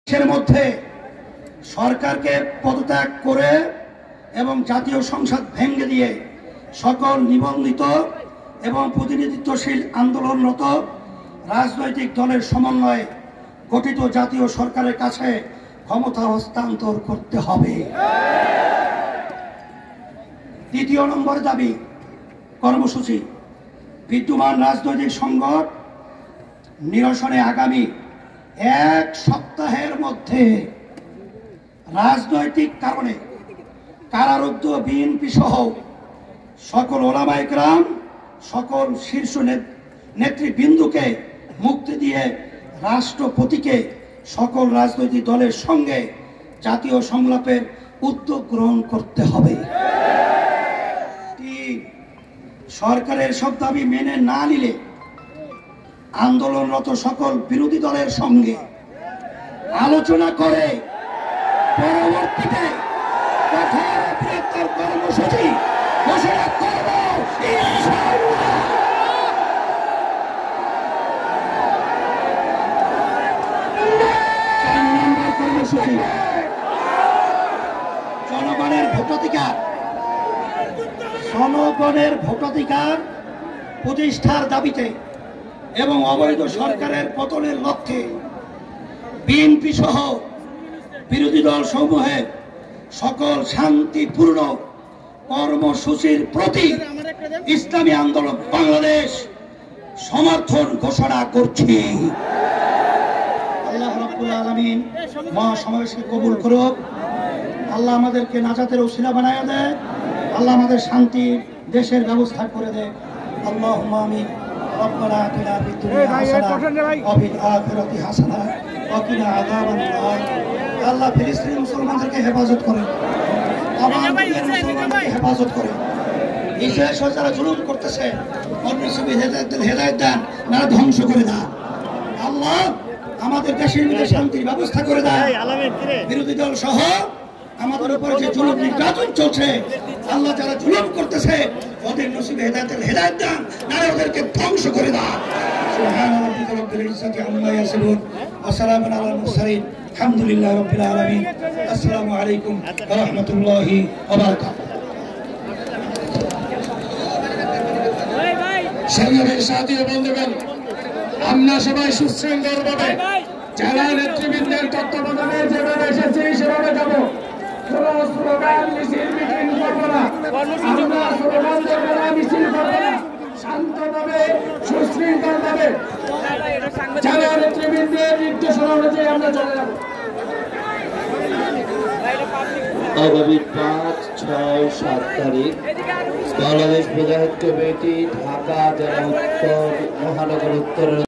এর মধ্যে সরকারকে পদত্যাগ করে এবং জাতীয় সংসদ ভেঙে দিয়ে সকল নিবন্ধিত এবং প্রতিনিধিত্বশীল আন্দোলনরত রাজনৈতিক দলের সমন্বয়ে গঠিত জাতীয় সরকারের কাছে ক্ষমতা হস্তান্তর করতে হবে। দ্বিতীয় নম্বর দাবি কর্মসূচি, বিদ্যমান রাজনৈতিক সংকট নিরসনে আগামী এক সপ্তাহের মধ্যে রাজনৈতিক কারণে কারারুদ্ধ বিএনপি সহ সকল ওলামায়ে কেরাম, সকল শীর্ষ নেতৃবৃন্দকে মুক্তি দিয়ে রাষ্ট্রপতিকে সকল রাজনৈতিক দলের সঙ্গে জাতীয় সংলাপের উদ্যোগ গ্রহণ করতে হবে। সরকারের সব দাবি মেনে না নিলে আন্দোলনরত সকল বিরোধী দলের সঙ্গে আলোচনা করে পরবর্তীতে কঠোর বৃহত্তর কর্মসূচি ঘোষণা করব ইনশাআল্লাহ। কর্মসূচি জনগণের ভোটাধিকার, জনগণের ভোটাধিকার প্রতিষ্ঠার দাবিতে এবং অবৈধ সরকারের পতনের লক্ষ্যে বিএনপি সহ বিরোধী দল সমূহের সকল শান্তিপূর্ণ কর্মসূচির প্রতি ইসলামী আন্দোলন বাংলাদেশ সমর্থন ঘোষণা করছে। আল্লাহ রাব্বুল আলামিন মহাসমাবেশকে কবুল করুক। আল্লাহ আমাদেরকে নাজাতের ওসিলা বানায় দেয়। আল্লাহ আমাদের শান্তির দেশের ব্যবস্থা করে দেয়। আল্লাহুম্মা আমিন। ربنا آتنا في الدنيا حسنة وفي الآخرة حسنة وقنا عذاب النار। আল্লাহ ফিলিস্তিনি মুসলমানদেরকে হেফাজত করে, মুসলমানদেরকে হেফাজত করে। ইসরায়েল যারা জুলুম করতেছে হেদায়েত দান, না ধ্বংস করে দাও। আল্লাহ আমাদের দেশের মধ্যে শান্তির ব্যবস্থা করে দাও। বিরোধী দল সহ আমাদের উপর যে জুলুম নির্যাতন চলছে, আল্লাহ যারা জুলুম করতেছে ওদের নসিবে হেদায়েত দান, না ওদেরকে ধ্বংস করে দাও। সুবহান রাব্বিকা রাব্বিল ইজ্জাতি আম্মা ইয়াসিফুন ওয়া সালামুন আলাল মুরসালিন আলহামদুলিল্লাহি রাব্বিল আলামিন। আসসালামু আলাইকুম ওয়া রাহমাতুল্লাহি ওয়া বারাকাতুহু। সংগ্রামের সাথী বন্ধুগণ, আমরা সবাই সুশৃঙ্খলভাবে যারা নেতৃবৃন্দের তত্ত্বাবধানে যেভাবে এসেছি সেভাবে যাব। কোনো স্লোগান মিছিল মিটিং করবো না, আমরা স্লোগান দেবো না, মিছিল করবো না, শান্তভাবে সুশৃঙ্খলভাবে যারা নেতৃবৃন্দের নির্দেশনা অনুযায়ী আমরা চলে যাব। আগামী 5, 6, 7 তারিখ বাংলাদেশ মুজাহিদ কমিটি ঢাকা জেলা উত্তর মহানগর উত্তর